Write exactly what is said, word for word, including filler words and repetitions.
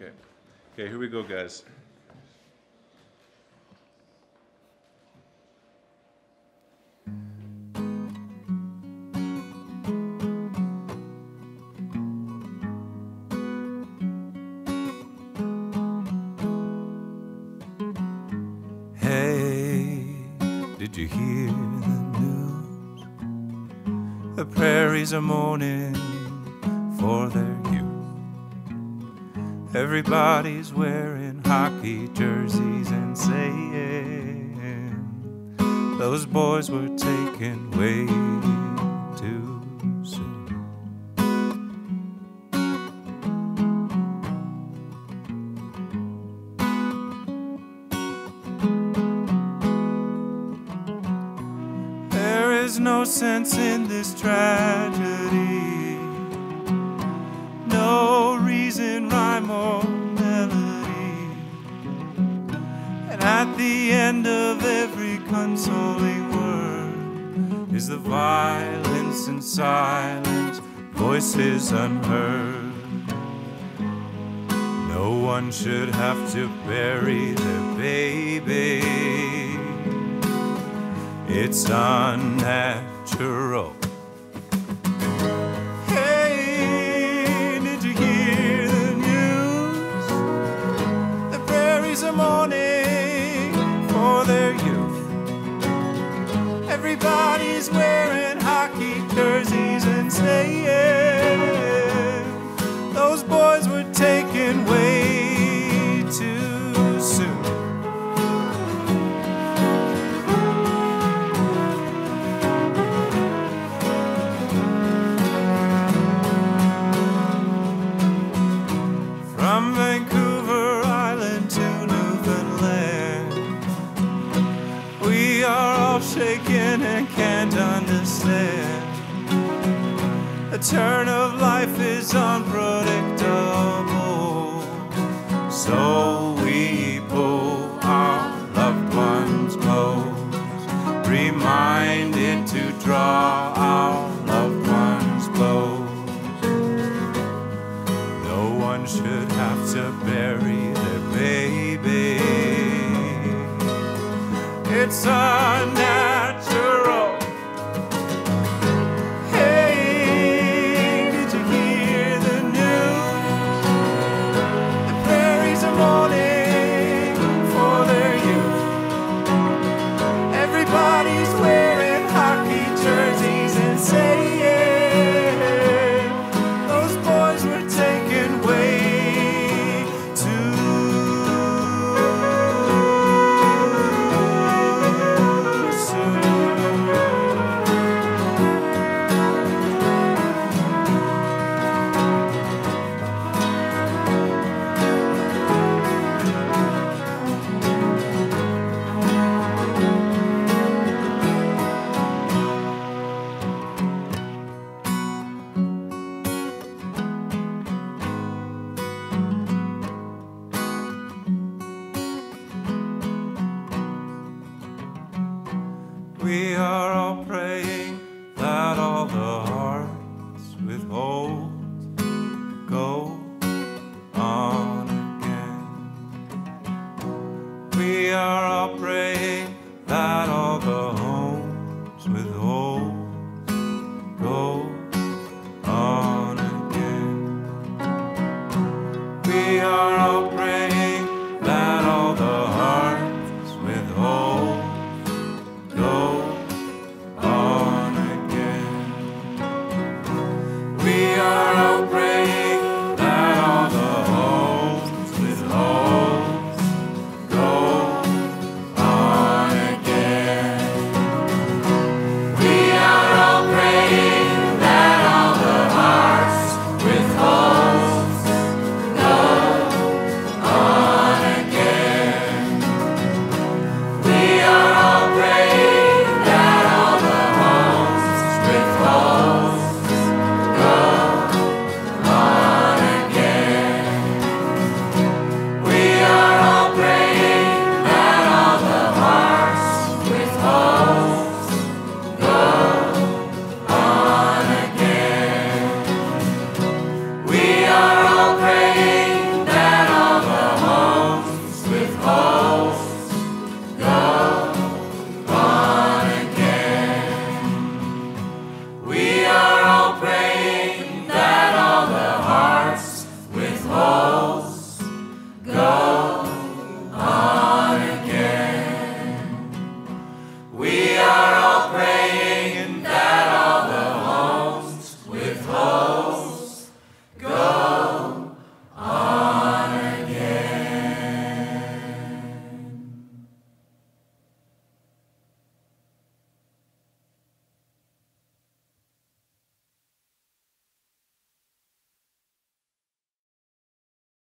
Okay. Okay, here we go, guys. Hey, did you hear the news? The prairies are mourning for their youth. Everybody's wearing hockey jerseys and saying those boys were taken way too soon. There is no sense in this tragedy, no reason, rhyme, or melody. And at the end of every consoling word is the violence and silence, voices unheard. No one should have to bury their baby. It's unnatural. Hey, did you hear the news? The prairies are mourning for their youth. Everybody's wearing hockey jerseys and saying those boys were taken way too soon. From Vancouver Island to Newfoundland, we are all shaken and can't understand. The turn of life is unpredictable, so we pull our loved ones close, reminded to draw our loved ones close. No one should have to bury their baby. It's unnatural. Hey, did you hear the news? The prairies are mourning for their youth. Everybody's wearing hockey jerseys and saying those boys were taken way too soon. We are all praying that all the hearts with hope go on again. We are all praying that all the homes with hope go on again. We are all praying